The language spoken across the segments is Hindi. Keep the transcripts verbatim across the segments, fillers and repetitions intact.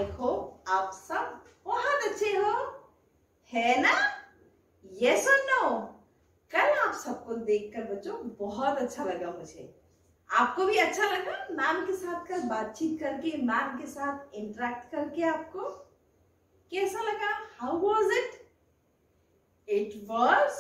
होप आप सब बहुत अच्छे हो, है ना? यस और नो? कल आप सबको देखकर बच्चों बहुत अच्छा लगा मुझे। आपको भी अच्छा लगा मैम के साथ कर बातचीत करके, मैम के साथ इंटरेक्ट करके? आपको कैसा लगा? How was it? It was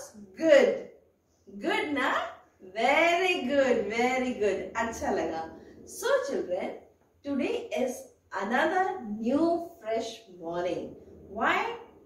good. Good ना? Very good, very good. अच्छा लगा। So children, today is another new fresh morning. Why?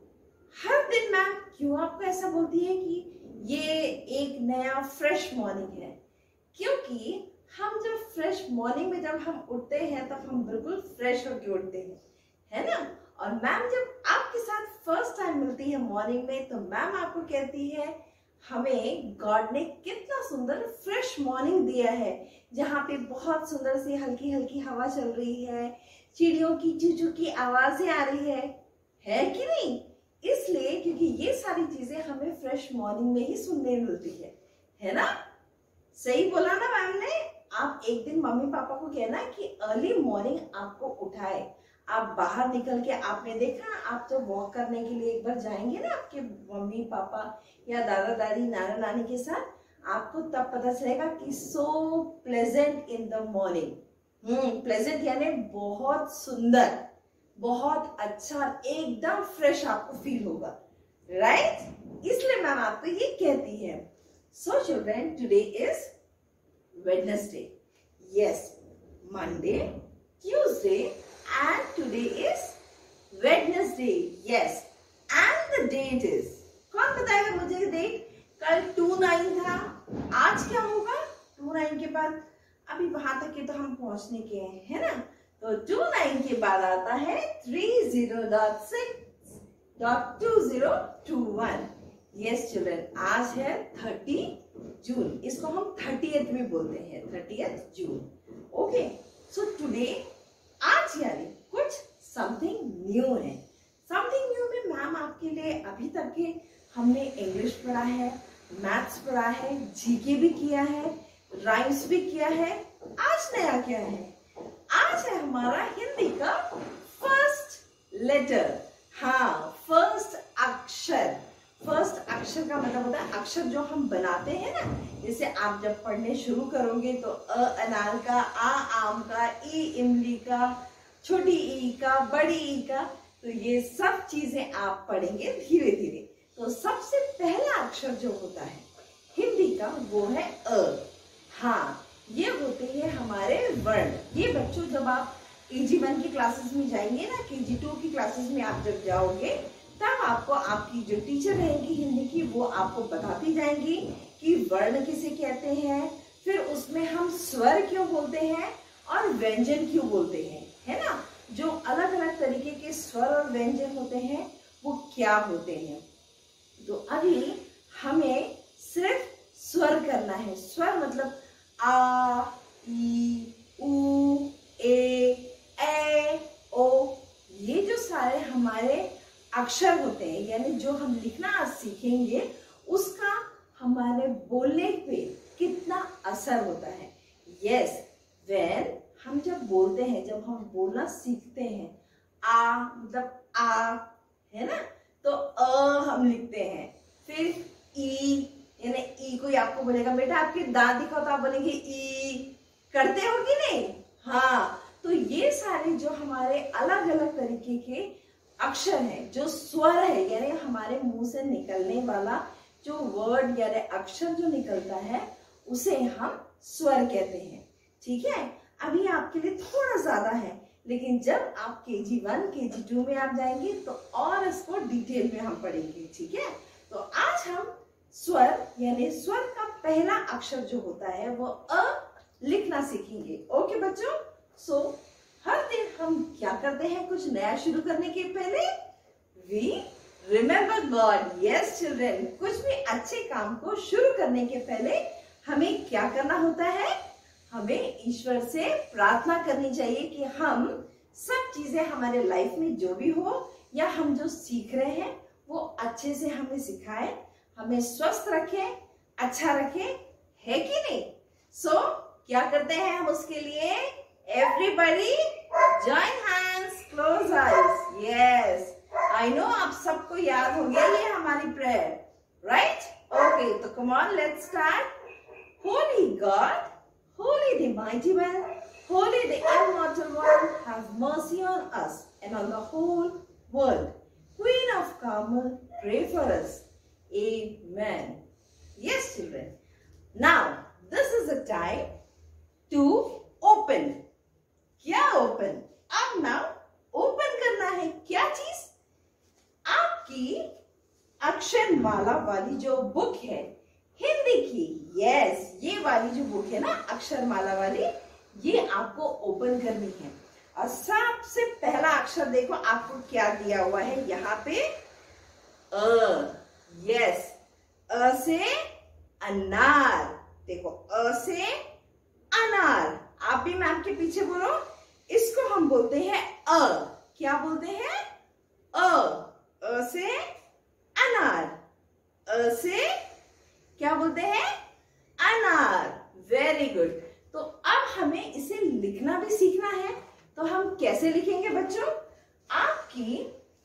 हर दिन मैम क्यों आपको ऐसा बोलती है कि ये एक नया फ्रेश मॉर्निंग है? क्योंकि हम जब फ्रेश मॉर्निंग में जब हम उठते हैं तब हम बिल्कुल फ्रेश होकर उठते हैं, है ना? और मैम जब आपके साथ फर्स्ट टाइम मिलती है मॉर्निंग में तो मैम आपको कहती है हमें गॉड ने कितना सुंदर फ्रेश मॉर्निंग दिया है, जहाँ पे बहुत सुंदर सी हल्की हल्की हवा चल रही है, चिड़ियों की चूचू की आवाजें आ रही है, है कि नहीं? इसलिए क्योंकि ये सारी चीजें हमें फ्रेश मॉर्निंग में ही सुनने मिलती है, है ना? सही बोला ना मैम ने? आप एक दिन मम्मी पापा को कहना कि अर्ली मॉर्निंग आपको उठाए, आप बाहर निकल के, आपने देखा ना, आप जब वॉक करने के लिए एक बार जाएंगे ना आपके मम्मी पापा या दादा दादी नाना नानी के साथ, आपको तब पता चलेगा कि so pleasant in the morning. Hmm pleasant यानी बहुत सुंदर, बहुत अच्छा, एकदम फ्रेश आपको फील होगा, राइट? इसलिए मैम आपको ये कहती है। So children, today is Wednesday. Yes, Monday, Tuesday, and today is Wednesday. Yes, and the date is, कौन बताएगा मुझे डेट? कल टू नाइन था, आज क्या होगा? टू नाइन के बाद अभी वहां तक के तो हम पहुंचने के हैं, है ना? तो टू नाइन के बाद आता है three zero dot six dot two zero two one. Yes children, आज है थर्टी जून, इसको हम थर्टियथ भी बोलते हैं, thirtieth June. Okay, so today, आज यानी कुछ समथिंग न्यू है। समथिंग न्यू में मैम आपके लिए अभी तक के हमने इंग्लिश पढ़ा है, मैथ्स पढ़ा है, जीके भी किया है, राइम्स भी किया है। आज नया क्या है? आज है हमारा हिंदी का फर्स्ट लेटर। हाँ, फर्स्ट अक्षर। फर्स्ट अक्षर का मतलब होता है अक्षर जो हम बनाते हैं ना, जैसे आप जब पढ़ने शुरू करोगे तो अ अनार का, आ आम का, ई इमली का, छोटी ई का, बड़ी ई का, तो ये सब चीजें आप पढ़ेंगे धीरे धीरे। तो सबसे पहला अक्षर जो होता है हिंदी का वो है अ। हाँ, ये होते हैं हमारे वर्ण। ये बच्चों जब आप के जी वन की क्लासेस में जाएंगे ना, के जी टू की क्लासेस में आप जब जाओगे तब आपको आपकी जो टीचर रहेंगी हिंदी की वो आपको बताती जाएंगी कि वर्ण किसे कहते हैं, फिर उसमें हम स्वर क्यों बोलते हैं और व्यंजन क्यों बोलते हैं, है ना? जो अलग अलग तरीके के स्वर और व्यंजन होते हैं वो क्या होते हैं। तो अभी हमें सिर्फ स्वर करना है। स्वर मतलब आ, ई, उ, ए, ए, ओ, ये जो सारे हमारे अक्षर होते हैं, यानी जो हम लिखना आज सीखेंगे उसका हमारे बोलने पे कितना असर होता है। यस, व्हेन हम जब बोलते हैं, जब हम बोलना सीखते हैं, आ मतलब आ, है ना? तो अ हम लिखते हैं, फिर ई, यानी ई कोई आपको बोलेगा बेटा आपके दांत दिखाओ, तो आप बोलेंगे ई। करते हो कि नहीं? हाँ, तो ये सारे जो हमारे अलग अलग तरीके के अक्षर है, जो स्वर है, यानी हमारे मुंह से निकलने वाला जो वर्ड यानी अक्षर जो निकलता है उसे हम स्वर कहते हैं। ठीक है, अभी आपके लिए थोड़ा ज्यादा है, लेकिन जब आप के जी वन के जी टू में आप जाएंगे तो और इसको डिटेल में हम पढ़ेंगे। ठीक है, तो आज हम स्वर यानी स्वर का पहला अक्षर जो होता है वो अ लिखना सीखेंगे। ओके बच्चों, सो हर दिन हम क्या करते हैं कुछ नया शुरू करने के पहले? We remember God. Yes children, कुछ भी अच्छे काम को शुरू करने के पहले हमें क्या करना होता है? हमें ईश्वर से प्रार्थना करनी चाहिए कि हम सब चीजें हमारे लाइफ में जो भी हो या हम जो सीख रहे हैं वो अच्छे से हमें सिखाए, हमें स्वस्थ रखे, अच्छा रखे, है कि नहीं? सो so, क्या करते हैं हम उसके लिए? Everybody join hands, close eyes. I know आप सबको याद हो गया ये हमारी प्रेयर, राइट? ओके, तो come on, let's start. Holy God, holy the mighty one, holy the immortal one, have mercy on us and on the whole world. Queen of Carmel, pray for us. Amen. Yes, children. Now, this is the time to open. क्या open? अब now open करना है क्या चीज? आपकी अक्षर माला वाली जो बुक है हिंदी की, यस, ये वाली जो बुक है ना अक्षर माला वाली, ये आपको ओपन करनी है। और सबसे पहला अक्षर देखो आपको क्या दिया हुआ है यहाँ पे, अ, यस, अ से अनार। देखो, अ से अनार। आप भी मैम के पीछे बोलो, इसको हम बोलते हैं अ। क्या बोलते हैं? अ। अ से अनार। अ से क्या बोलते हैं? अनार। Very good. तो अब हमें इसे लिखना भी सीखना है, तो हम कैसे लिखेंगे बच्चों? आपकी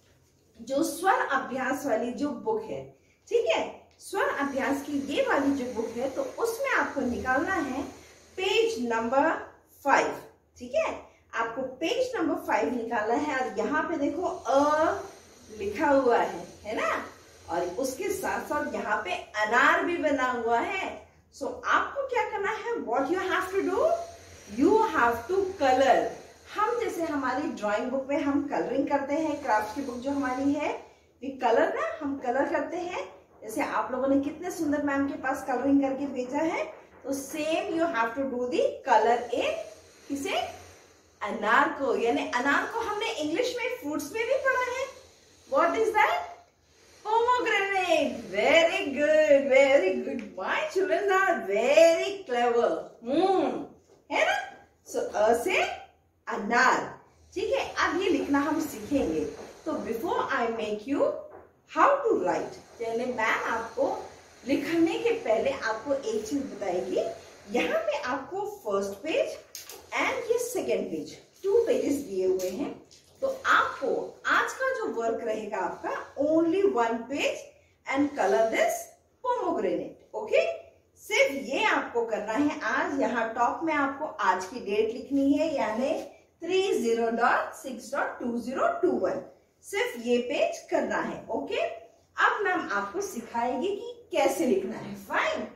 जो स्वर अभ्यास वाली जो बुक है, ठीक है, स्वर अभ्यास की ये वाली जो बुक है, तो उसमें आपको निकालना है पेज नंबर फाइव, ठीक है? आपको पेज नंबर फाइव निकालना है और यहाँ पे देखो अ लिखा हुआ है, है ना? और उसके साथ साथ यहाँ पे अनार भी बना हुआ है। सो so, आपको क्या करना है? What you have to do, you have to colour. हम जैसे हमारी ड्राइंग बुक में हम कलरिंग करते हैं, क्राफ्ट की बुक जो हमारी है, वी कलर ना, हम कलर करते हैं। जैसे आप लोगों ने कितने सुंदर मैम के पास कलरिंग करके भेजा है, तो same you have to do the colour in किसे? अनार को। यानी अनार को हमने इंग्लिश में फ्रूट्स में भी पढ़ा है। What is that? Pomegranate. Very good, very good. My children are very clever. Hmm, है ना? सो अ से अनार, ठीक है? अब ये लिखना हम सीखेंगे। तो before I make you how to write, पहले मैम आपको लिखने के पहले आपको एक चीज बताएगी। यहाँ पे आपको फर्स्ट पेज एंड ये सेकेंड पेज, टू पेजेस दिए हुए हैं। तो आपको आज का जो वर्क रहेगा आपका, only one page and colour this pomegranate. Okay, सिर्फ ये आपको करना है आज। यहाँ टॉप में आपको आज की डेट लिखनी है, यानी three zero dot six dot two zero two one. सिर्फ ये पेज करना है। ओके, अब मैम आपको सिखाएगी कि कैसे लिखना है। फाइन।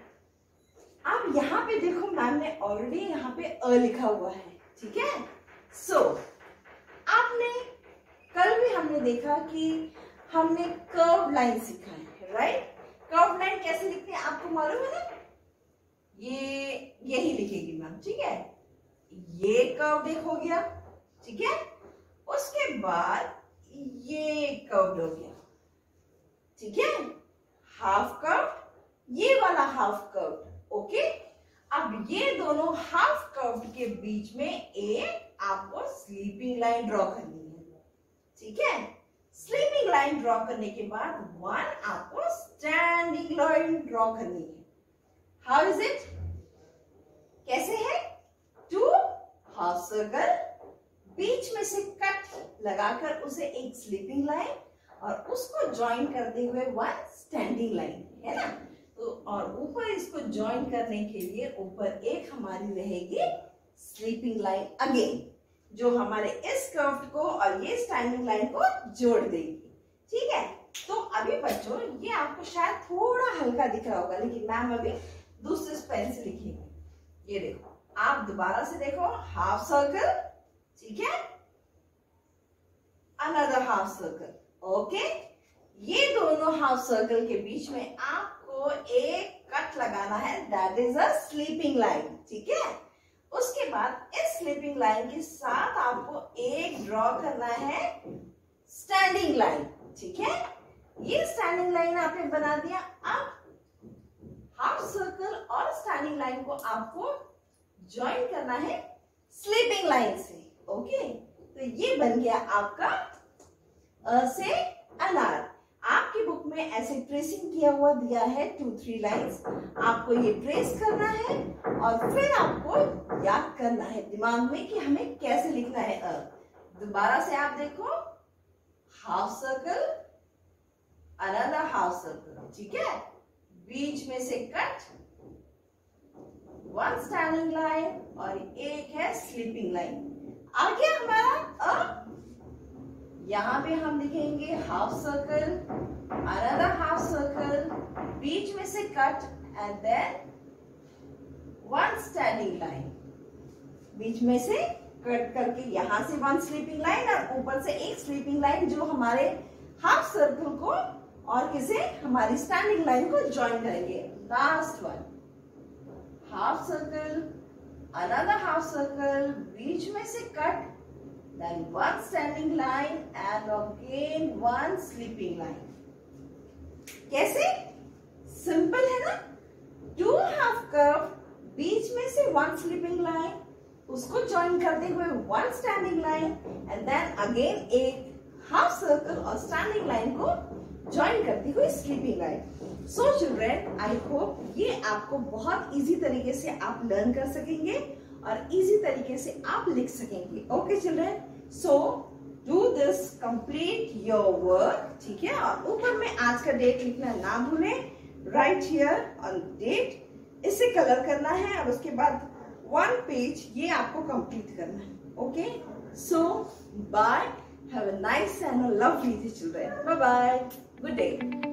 अब यहाँ पे देखो मैम ने ऑलरेडी यहाँ पे अ लिखा हुआ है, ठीक है? सो so, आपने कल भी हमने देखा कि हमने कर्व लाइन सीखा है, राइट? कर्व लाइन कैसे लिखते हैं आपको मालूम है ना? ये यही लिखेगी मैम, ठीक है? ये कर्व देख हो गया, ठीक है? उसके बाद ये कर्व हो गया, ठीक है? हाफ कर्व, ये वाला हाफ कर्व। ओके, अब ये दोनों हाफ कर्व के बीच में एक आपको स्लीपिंग लाइन ड्रॉ करनी है, ठीक है? स्लीपिंग लाइन ड्रॉ करने के बाद वन आपको स्टैंडिंग लाइन ड्रॉ करनी है। How is it? कैसे है? टू हाफ सर्कल, बीच में से कट लगाकर उसे एक स्लीपिंग लाइन और उसको ज्वाइन करते हुए वन स्टैंडिंग लाइन, है ना? तो और ऊपर इसको ज्वाइन करने के लिए ऊपर एक हमारी रहेगी स्लीपिंग लाइन अगेन, जो हमारे इस कर्व को और ये स्टैंडिंग लाइन को जोड़ देगी, ठीक है? तो अभी बच्चों ये आपको शायद थोड़ा हल्का दिख रहा होगा, लेकिन मैम अभी दूसरे पेन से लिखेंगे। ये देखो, आप दोबारा से देखो, हाफ सर्कल, ठीक है? Another half circle. ओके, ये दोनों हाफ सर्कल के बीच में आपको एक कट लगाना है, that is a sleeping line, ठीक है? उसके बाद इस स्लीपिंग लाइन के साथ आपको एक ड्रॉ करना है स्टैंडिंग लाइन, ठीक है? ये स्टैंडिंग लाइन आपने बना दिया। अब हाफ सर्कल और स्टैंडिंग लाइन को आपको ज्वाइन करना है स्लीपिंग लाइन से। ओके, तो ये बन गया आपका अ से अनार। आपकी बुक में ऐसे ट्रेसिंग किया हुआ दिया है, टू थ्री लाइंस। आपको ये ट्रेस करना है और फिर आपको याद करना है दिमाग में कि हमें कैसे लिखना है अ। दोबारा से आप देखो, half circle, another half circle, ठीक है। बीच में से कट, वन स्टैंडिंग लाइन और एक है स्लीपिंग लाइन। आ गया हमारा अ। यहां पे हम लिखेंगे half circle, another half circle, बीच में से cut and then one standing line. बीच में से कट करके यहां से वन स्लीपिंग लाइन और ऊपर से एक स्लीपिंग लाइन जो हमारे हाफ सर्कल को और किसे हमारी स्टैंडिंग लाइन को ज्वाइन करेंगे। Last one, half circle, another half circle, बीच में से cut, then one standing line and again one sleeping line। कैसे? सिंपल है ना। टू हाफ कर्व, बीच में से वन स्लीपिंग लाइन, उसको ज्वाइन करते हुए one standing line and then again एक हाफ सर्कल और स्टैंडिंग लाइन को ज्वाइन करती हुई sleeping line. So children, I hope ये आपको बहुत इजी तरीके से आप लर्न कर सकेंगे और इजी तरीके से आप लिख सकेंगे। Okay children, so do this, complete your work, ठीक है। और ऊपर में आज का डेट लिखना ना भूलें, राइट हियर ऑन डेट, इसे कलर करना है और उसके बाद वन पेज ये आपको कंप्लीट करना है। Okay, so bye, have a nice and a lovely day children, bye bye, good day.